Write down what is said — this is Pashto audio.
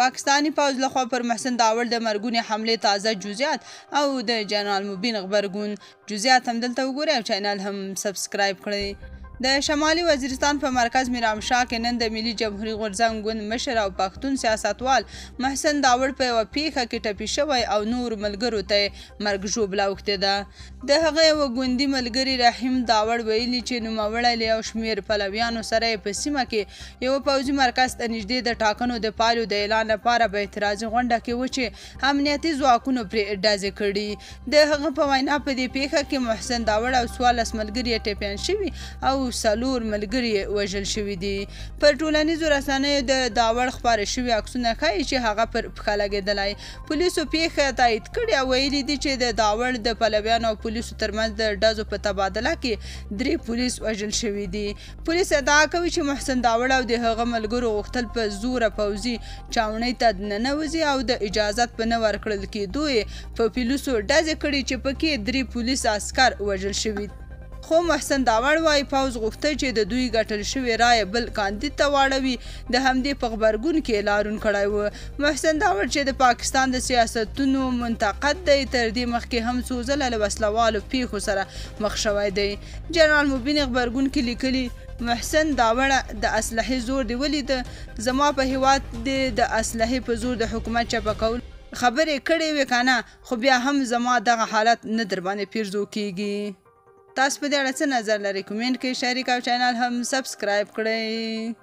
پاکستانی پوځ لخوا پر محسن داوړ د مرګونې حملې تازه جزئیات او د جنرال مبین غبرګون جزئیات هم دلته وګورئ او چینل هم سبسکرایب کړئ. د شمالي وزیرستان په مرکز میرامشاه کې نن د ملي جمهوریت غورځنګ ګوند مشر او پښتون سیاستوال محسن داوړ په یوه پیښه کې ټپي شوی او نور ملګرو ته مرګ ژوبله اوښتې ده. د هغه یوه ګوندي ملګري رحیم داوړ ویلي چې نوموړی له یو شمېر پلویانو سره یې په سیمه کې یوه پوځي مرکز ته نږدې د ټاکنو د پایلو د اعلان لپاره په اعتراضي غونډه کې و چې امنیتي ځواکونو پرې ډزې کړي. د هغه په وینا په دې پیښه کې محسن داوړ او 14 ملګري یې ټپیان شوي او څلور ملګري وژل شوي دي. پر ټولنیزو رسنیو د داوړ خپاره شوي عکسونه ښایي چې هغه پر پښه لګېدلی. پولیسو پیښه تایید کړې او ویلي دي چې د داوړ د پلویانو او پولیسو ترمنځ د ډزو په تبادله کې 3 پولیس وژل شوي دي. پولیس ادعا کوي چې محسن داوړ او د هغه ملګرو غوښتل په زوره پوځي چاونۍ ته ننوځي او د اجازت په نه ورکړل کېدو یې په پولیسو ډزې کړي چې پکې 3 پولیس عسکر وژل شوي. خو محسن داوړ وایي پوځ غوښتل چې د دوی ګټل شوې رایه بل کاندید ته واړوي. د همدې په غبرګون کې لارون کړی و. محسن داوړ چې د پاکستان د سیاستونو منتقد دی تر دې مخکې هم څو ځله له وسلوالو پیښو سره مخ شوی دی. جنرال مبین غبرګون کې لیکلي محسن داوړ د اسلحې زور دی ولید زما په هیواد د اسلحې په زور د حکومت چپه کول خبرې کړې وې کنه خو بیا هم زما دغه حالت نه در باندې پیرزو کیږي. تاسو په دې اړه څه نظر لرئ؟ کومنټ کې شریک او چینل هم سبسکرایب کړئ.